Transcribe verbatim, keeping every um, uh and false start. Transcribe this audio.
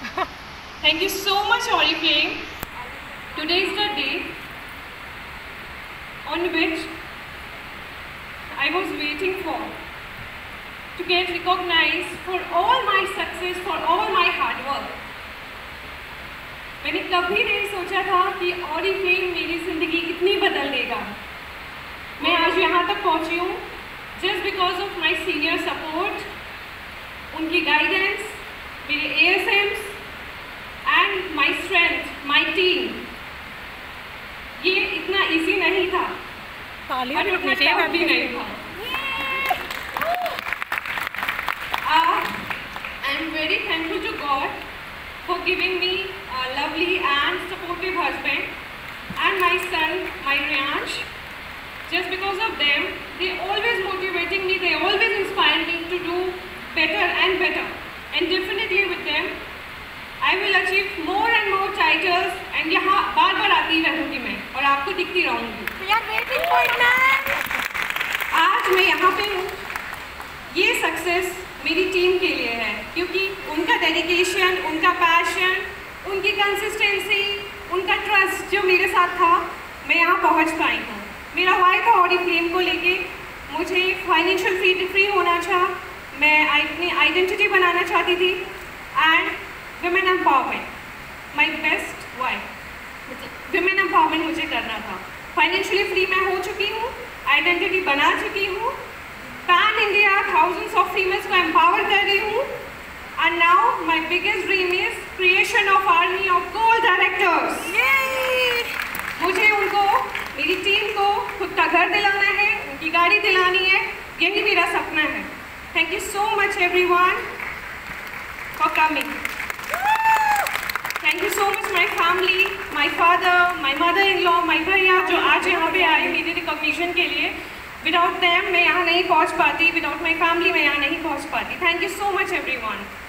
Thank you so much, Oriflame. Today is the day on which I was waiting for to get recognized for all my success, for all my hard work. मैंने कभी नहीं सोचा था कि Oriflame मेरी ज़िंदगी इतनी बदल देगा। मैं आज यहाँ तक पहुँची हूँ just because of my senior support, उनकी guidance, मेरे A S Ms and my strength, my team. ये इतना easy नहीं था और इतना tough भी नहीं था। I am very thankful to God for giving me a lovely and supportive husband and my son, my Riyansh. Just because of them, they always motivating me, they always inspire me to do better and better. And definitely with them, I will achieve more and more titles and यहाँ बार बार आती रहूँगी मैं और आपको दिखती रहूँगी। आज मैं यहाँ पे हूँ, ये सक्सेस मेरी टीम के लिए है क्योंकि उनका डेडिकेशन, उनका पैशन, उनकी कंसिस्टेंसी, उनका ट्रस्ट जो मेरे साथ था, मैं यहाँ पहुँच पाई हूँ। मेरा वाई था Oriflame को लेके, मुझे फाइनेंशियल फ्री फ्री होना था, मैं अपनी आइडेंटिटी बनाना चाहती थी and women empowerment, my best wife, women empowerment मुझे करना था। फाइनेंशियली फ्री मैं हो चुकी हूँ, आइडेंटिटी बना चुकी हूँ, pan India thousands of females को एम्पावर कर रही हूँ and now my biggest dream is creation of army of gold directors. मुझे उनको, मेरी टीम को खुद का घर दिलाना है, उनकी गाड़ी दिलानी है, यही मेरा सपना है। Thank you so much everyone for coming. Thank you so much my family, my father, my mother in law, my भैया जो आज यहाँ पे आए मेरे रिकॉग्निशन के लिए। विदाउट देम मैं यहाँ नहीं पहुँच पाती, विदाउट माय फैमिली मैं यहाँ नहीं पहुँच पाती। Thank you so much everyone.